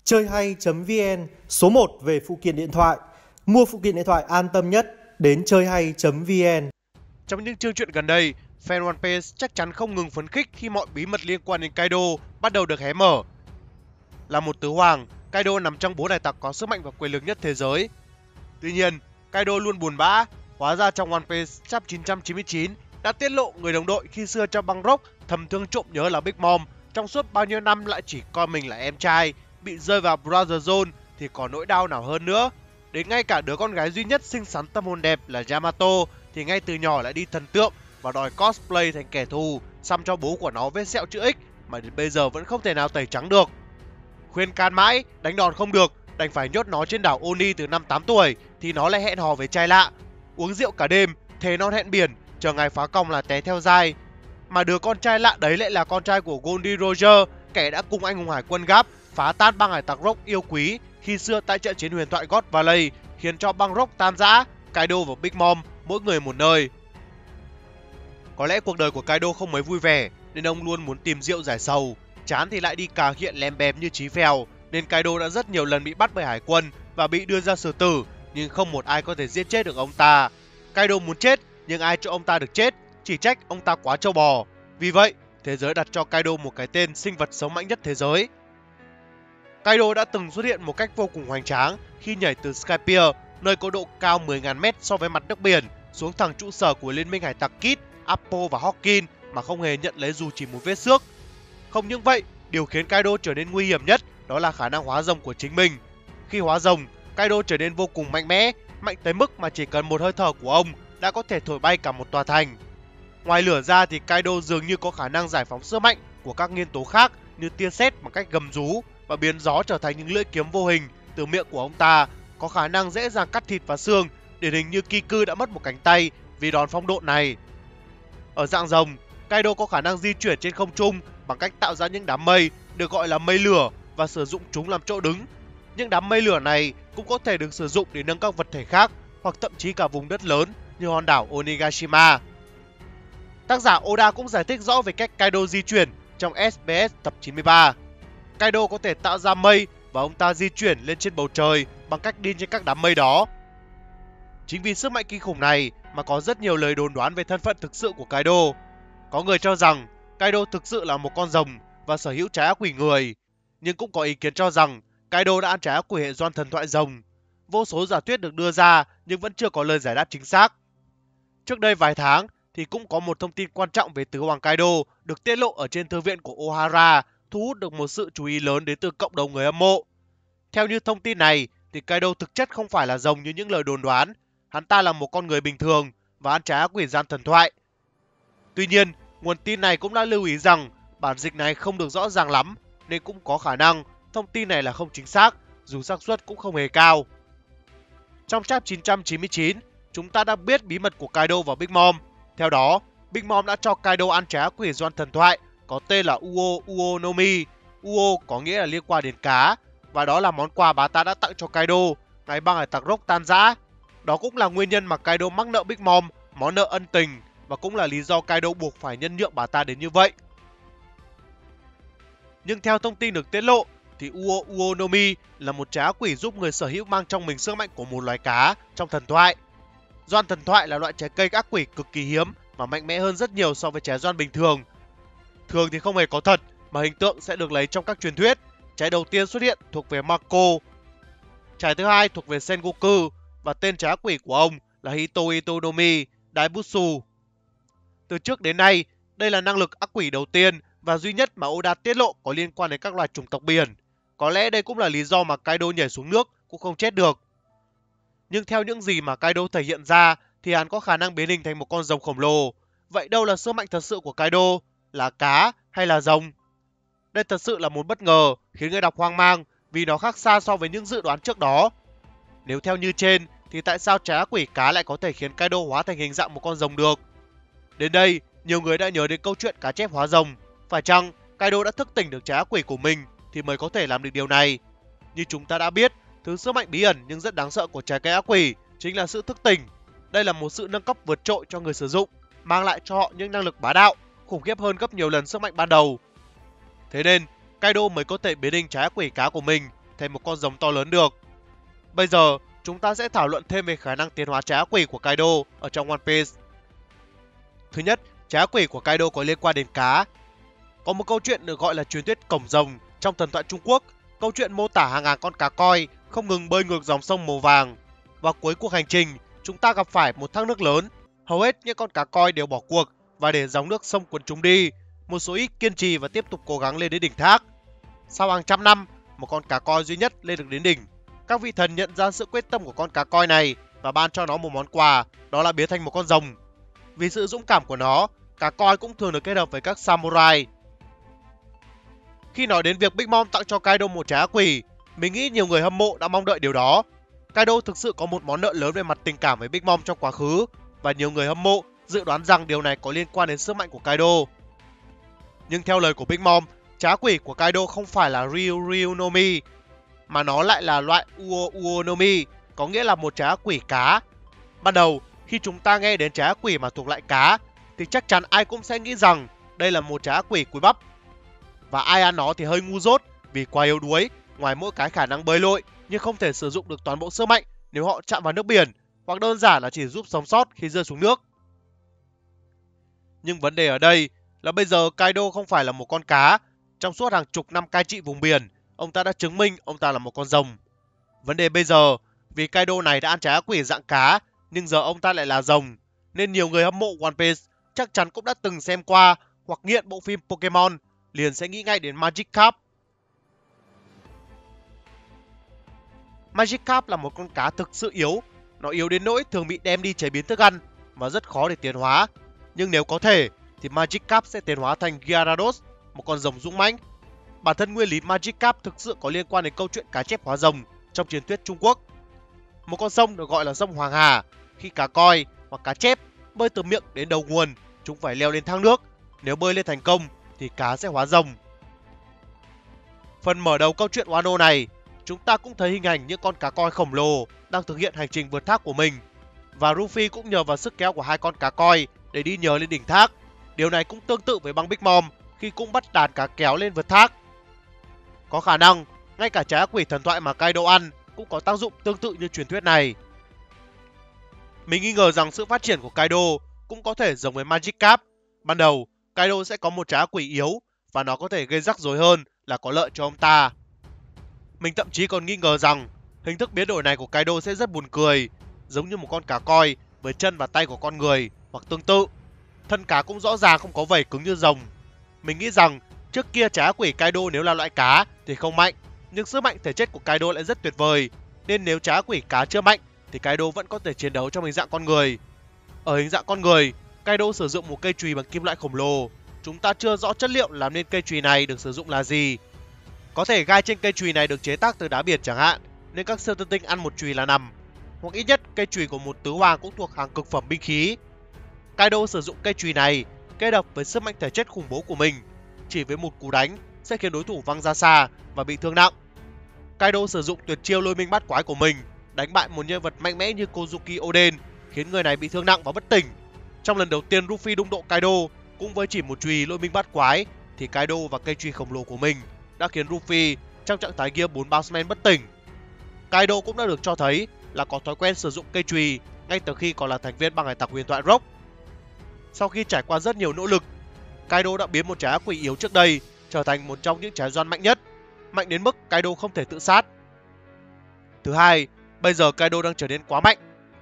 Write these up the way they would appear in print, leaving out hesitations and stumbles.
Chơi hay.vn, số 1 về phụ kiện điện thoại. Mua phụ kiện điện thoại an tâm nhất, đến chơi hay.vn. Trong những chương truyện gần đây, fan One Piece chắc chắn không ngừng phấn khích khi mọi bí mật liên quan đến Kaido bắt đầu được hé mở. Là một tứ hoàng, Kaido nằm trong 4 hải tặc có sức mạnh và quyền lực nhất thế giới. Tuy nhiên, Kaido luôn buồn bã. Hóa ra trong One Piece chapter 999 đã tiết lộ người đồng đội khi xưa trong băng Rock thầm thương trộm nhớ là Big Mom, trong suốt bao nhiêu năm lại chỉ coi mình là em trai, bị rơi vào Brother Zone thì có nỗi đau nào hơn nữa. Đến ngay cả đứa con gái duy nhất xinh xắn tâm hồn đẹp là Yamato thì ngay từ nhỏ lại đi thần tượng và đòi cosplay thành kẻ thù, xăm cho bố của nó vết sẹo chữ X mà đến bây giờ vẫn không thể nào tẩy trắng được. Khuyên can mãi, đánh đòn không được, đành phải nhốt nó trên đảo Oni từ năm 8 tuổi thì nó lại hẹn hò với trai lạ. Uống rượu cả đêm, thề non hẹn biển, chờ ngày phá còng là té theo dai. Mà đứa con trai lạ đấy lại là con trai của Goldie Roger, kẻ đã cùng anh hùng hải quân Garp phá tan băng hải tặc Rock yêu quý khi xưa tại trận chiến huyền thoại God Valley, khiến cho băng Rock tan rã. Kaido và Big Mom mỗi người một nơi. Có lẽ cuộc đời của Kaido không mấy vui vẻ nên ông luôn muốn tìm rượu giải sầu, chán thì lại đi cà hiện lém bém như Chí Phèo, nên Kaido đã rất nhiều lần bị bắt bởi hải quân và bị đưa ra xử tử, nhưng không một ai có thể giết chết được ông ta. Kaido muốn chết nhưng ai cho ông ta được chết, chỉ trách ông ta quá trâu bò. Vì vậy, thế giới đặt cho Kaido một cái tên sinh vật sống mạnh nhất thế giới. Kaido đã từng xuất hiện một cách vô cùng hoành tráng khi nhảy từ Skypiea, nơi có độ cao 10.000 m so với mặt nước biển, xuống thẳng trụ sở của Liên minh hải tặc Kid, Appo và Hawkins mà không hề nhận lấy dù chỉ một vết xước. Không những vậy, điều khiến Kaido trở nên nguy hiểm nhất đó là khả năng hóa rồng của chính mình. Khi hóa rồng, Kaido trở nên vô cùng mạnh mẽ, mạnh tới mức mà chỉ cần một hơi thở của ông đã có thể thổi bay cả một tòa thành. Ngoài lửa ra thì Kaido dường như có khả năng giải phóng sức mạnh của các nguyên tố khác như tia sét bằng cách gầm rú và biến gió trở thành những lưỡi kiếm vô hình từ miệng của ông ta, có khả năng dễ dàng cắt thịt và xương, điển hình như Kiku đã mất một cánh tay vì đòn phong độ này. Ở dạng rồng, Kaido có khả năng di chuyển trên không trung bằng cách tạo ra những đám mây được gọi là mây lửa và sử dụng chúng làm chỗ đứng. Những đám mây lửa này cũng có thể được sử dụng để nâng các vật thể khác hoặc thậm chí cả vùng đất lớn như hòn đảo Onigashima. Tác giả Oda cũng giải thích rõ về cách Kaido di chuyển trong SBS tập 93. Kaido có thể tạo ra mây và ông ta di chuyển lên trên bầu trời bằng cách đi trên các đám mây đó. Chính vì sức mạnh kinh khủng này mà có rất nhiều lời đồn đoán về thân phận thực sự của Kaido. Có người cho rằng Kaido thực sự là một con rồng và sở hữu trái ác quỷ người, nhưng cũng có ý kiến cho rằng Kaido đã ăn trái ác quỷ hệ Zoan thần thoại rồng. Vô số giả thuyết được đưa ra nhưng vẫn chưa có lời giải đáp chính xác. Trước đây vài tháng thì cũng có một thông tin quan trọng về tứ hoàng Kaido được tiết lộ ở trên thư viện của Ohara, thu hút được một sự chú ý lớn đến từ cộng đồng người hâm mộ. Theo như thông tin này thì Kaido thực chất không phải là rồng như những lời đồn đoán, hắn ta là một con người bình thường và ăn trái ác quỷ gian thần thoại. Tuy nhiên, nguồn tin này cũng đã lưu ý rằng bản dịch này không được rõ ràng lắm nên cũng có khả năng thông tin này là không chính xác, dù xác suất cũng không hề cao. Trong chapter 999, chúng ta đã biết bí mật của Kaido và Big Mom. Theo đó, Big Mom đã cho Kaido ăn trái ác quỷ Zoan thần thoại có tên là Uo Uo no Mi. Uo có nghĩa là liên quan đến cá, và đó là món quà bà ta đã tặng cho Kaido ngày băng hải tặc Rock tan rã. Đó cũng là nguyên nhân mà Kaido mắc nợ Big Mom, món nợ ân tình, và cũng là lý do Kaido buộc phải nhân nhượng bà ta đến như vậy. Nhưng theo thông tin được tiết lộ thì Uo Uo no Mi là một trái ác quỷ giúp người sở hữu mang trong mình sức mạnh của một loài cá trong thần thoại. Zoan thần thoại là loại trái cây ác quỷ cực kỳ hiếm và mạnh mẽ hơn rất nhiều so với trái Zoan bình thường. Thường thì không hề có thật mà hình tượng sẽ được lấy trong các truyền thuyết. Trái đầu tiên xuất hiện thuộc về Mako, trái thứ hai thuộc về Sengoku và tên trái ác quỷ của ông là Hito no Mi Daibutsu. Từ trước đến nay, đây là năng lực ác quỷ đầu tiên và duy nhất mà Oda tiết lộ có liên quan đến các loài chủng tộc biển. Có lẽ đây cũng là lý do mà Kaido nhảy xuống nước cũng không chết được. Nhưng theo những gì mà Kaido thể hiện ra thì hắn có khả năng biến hình thành một con rồng khổng lồ. Vậy đâu là sức mạnh thật sự của Kaido? Là cá hay là rồng? Đây thật sự là một bất ngờ khiến người đọc hoang mang vì nó khác xa so với những dự đoán trước đó. Nếu theo như trên thì tại sao trái ác quỷ cá lại có thể khiến Kaido hóa thành hình dạng một con rồng được? Đến đây, nhiều người đã nhớ đến câu chuyện cá chép hóa rồng. Phải chăng Kaido đã thức tỉnh được trái ác quỷ của mình thì mới có thể làm được điều này? Như chúng ta đã biết, thứ sức mạnh bí ẩn nhưng rất đáng sợ của trái cây ác quỷ chính là sự thức tỉnh. Đây là một sự nâng cấp vượt trội cho người sử dụng, mang lại cho họ những năng lực bá đạo, khủng khiếp hơn gấp nhiều lần sức mạnh ban đầu. Thế nên, Kaido mới có thể biến hình trái ác quỷ cá của mình thành một con rồng to lớn được. Bây giờ, chúng ta sẽ thảo luận thêm về khả năng tiến hóa trái ác quỷ của Kaido ở trong One Piece. Thứ nhất, trái ác quỷ của Kaido có liên quan đến cá. Có một câu chuyện được gọi là truyền thuyết cổng rồng trong thần thoại Trung Quốc. Câu chuyện mô tả hàng ngàn con cá koi không ngừng bơi ngược dòng sông màu vàng. Vào cuối cuộc hành trình, chúng ta gặp phải một thác nước lớn. Hầu hết những con cá koi đều bỏ cuộc và để dòng nước sông cuốn chúng đi. Một số ít kiên trì và tiếp tục cố gắng lên đến đỉnh thác. Sau hàng trăm năm, một con cá koi duy nhất lên được đến đỉnh. Các vị thần nhận ra sự quyết tâm của con cá koi này và ban cho nó một món quà, đó là biến thành một con rồng. Vì sự dũng cảm của nó, cá koi cũng thường được kết hợp với các samurai. Khi nói đến việc Big Mom tặng cho Kaido một trái ác quỷ, mình nghĩ nhiều người hâm mộ đã mong đợi điều đó. Kaido thực sự có một món nợ lớn về mặt tình cảm với Big Mom trong quá khứ, và nhiều người hâm mộ dự đoán rằng điều này có liên quan đến sức mạnh của Kaido. Nhưng theo lời của Big Mom, trái ác quỷ của Kaido không phải là Ryū no Mi, mà nó lại là loại Uo no Mi, có nghĩa là một trái ác quỷ cá. Ban đầu, khi chúng ta nghe đến trái ác quỷ mà thuộc loại cá, thì chắc chắn ai cũng sẽ nghĩ rằng đây là một trái ác quỷ cùi bắp. Và ai ăn nó thì hơi ngu dốt vì quá yếu đuối, ngoài mỗi cái khả năng bơi lội nhưng không thể sử dụng được toàn bộ sức mạnh nếu họ chạm vào nước biển, hoặc đơn giản là chỉ giúp sống sót khi rơi xuống nước. Nhưng vấn đề ở đây là bây giờ Kaido không phải là một con cá. Trong suốt hàng chục năm cai trị vùng biển, ông ta đã chứng minh ông ta là một con rồng. Vấn đề bây giờ, vì Kaido này đã ăn trái ác quỷ dạng cá, nhưng giờ ông ta lại là rồng, nên nhiều người hâm mộ One Piece chắc chắn cũng đã từng xem qua hoặc nghiện bộ phim Pokemon, liền sẽ nghĩ ngay đến Magikarp. Magikarp là một con cá thực sự yếu. Nó yếu đến nỗi thường bị đem đi chế biến thức ăn và rất khó để tiến hóa. Nhưng nếu có thể thì Magikarp sẽ tiến hóa thành Gyarados, một con rồng dũng mãnh. Bản thân nguyên lý Magikarp thực sự có liên quan đến câu chuyện cá chép hóa rồng trong truyền thuyết Trung Quốc. Một con sông được gọi là sông Hoàng Hà. Khi cá koi hoặc cá chép bơi từ miệng đến đầu nguồn, chúng phải leo lên thang nước. Nếu bơi lên thành công thì cá sẽ hóa rồng. Phần mở đầu câu chuyện Wano này, chúng ta cũng thấy hình ảnh những con cá koi khổng lồ đang thực hiện hành trình vượt thác của mình. Và Luffy cũng nhờ vào sức kéo của hai con cá koi để đi nhờ lên đỉnh thác. Điều này cũng tương tự với băng Big Mom khi cũng bắt đàn cá kéo lên vượt thác. Có khả năng, ngay cả trái ác quỷ thần thoại mà Kaido ăn cũng có tác dụng tương tự như truyền thuyết này. Mình nghi ngờ rằng sự phát triển của Kaido cũng có thể giống với Magikarp. Ban đầu, Kaido sẽ có một trái ác quỷ yếu và nó có thể gây rắc rối hơn là có lợi cho ông ta. Mình thậm chí còn nghi ngờ rằng hình thức biến đổi này của Kaido sẽ rất buồn cười, giống như một con cá koi với chân và tay của con người hoặc tương tự. Thân cá cũng rõ ràng không có vảy cứng như rồng. Mình nghĩ rằng trước kia trái ác quỷ Kaido nếu là loại cá thì không mạnh, nhưng sức mạnh thể chất của Kaido lại rất tuyệt vời, nên nếu trái ác quỷ cá chưa mạnh thì Kaido vẫn có thể chiến đấu trong hình dạng con người. Ở hình dạng con người, Kaido sử dụng một cây chùy bằng kim loại khổng lồ. Chúng ta chưa rõ chất liệu làm nên cây chùy này được sử dụng là gì. Có thể gai trên cây chùy này được chế tác từ đá biển chẳng hạn, nên các siêu tân tinh ăn một chùy là nằm. Hoặc ít nhất cây chùy của một tứ hoàng cũng thuộc hàng cực phẩm binh khí. Kaido sử dụng cây chùy này kết hợp với sức mạnh thể chất khủng bố của mình, chỉ với một cú đánh sẽ khiến đối thủ văng ra xa và bị thương nặng. Kaido sử dụng tuyệt chiêu lôi minh bát quái của mình đánh bại một nhân vật mạnh mẽ như Kozuki Oden, khiến người này bị thương nặng và bất tỉnh. Trong lần đầu tiên Luffy đụng độ Kaido cũng với chỉ một chùy lôi minh bát quái, thì Kaido và cây chùy khổng lồ của mình đã khiến Luffy trong trạng thái Gear 4 Bounceman bất tỉnh. Kaido cũng đã được cho thấy là có thói quen sử dụng cây chùy ngay từ khi còn là thành viên băng hải tặc huyền thoại Rock. Sau khi trải qua rất nhiều nỗ lực, Kaido đã biến một trái ác quỷ yếu trước đây trở thành một trong những trái Zoan mạnh nhất, mạnh đến mức Kaido không thể tự sát. Thứ hai, bây giờ Kaido đang trở nên quá mạnh.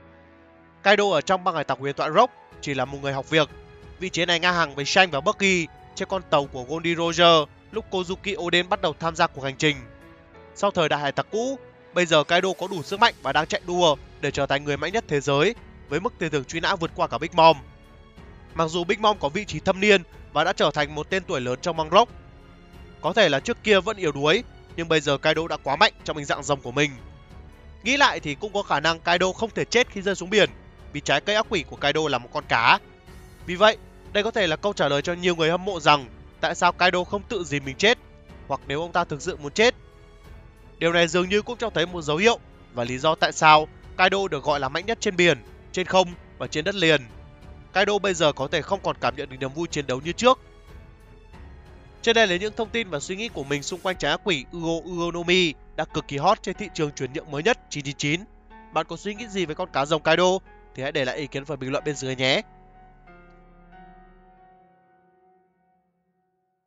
Kaido ở trong băng hải tặc huyền thoại Rock chỉ là một người học việc. Vị trí này ngang hàng với Shanks và Bucky trên con tàu của Goldie Roger lúc Kozuki Oden bắt đầu tham gia cuộc hành trình. Sau thời đại hải tặc cũ, bây giờ Kaido có đủ sức mạnh và đang chạy đua để trở thành người mạnh nhất thế giới, với mức tiền thưởng truy nã vượt qua cả Big Mom. Mặc dù Big Mom có vị trí thâm niên và đã trở thành một tên tuổi lớn trong băng Rock, có thể là trước kia vẫn yếu đuối, nhưng bây giờ Kaido đã quá mạnh trong hình dạng rồng của mình. Nghĩ lại thì cũng có khả năng Kaido không thể chết khi rơi xuống biển, vì trái cây ác quỷ của Kaido là một con cá. Vì vậy, đây có thể là câu trả lời cho nhiều người hâm mộ rằng tại sao Kaido không tự dìm mình chết, hoặc nếu ông ta thực sự muốn chết. Điều này dường như cũng cho thấy một dấu hiệu và lý do tại sao Kaido được gọi là mạnh nhất trên biển, trên không và trên đất liền. Kaido bây giờ có thể không còn cảm nhận được niềm vui chiến đấu như trước. Trên đây là những thông tin và suy nghĩ của mình xung quanh trái ác quỷ Uo no Mi đã cực kỳ hot trên thị trường chuyển nhượng mới nhất 999. Bạn có suy nghĩ gì về con cá rồng Kaido? Thì hãy để lại ý kiến phần bình luận bên dưới nhé.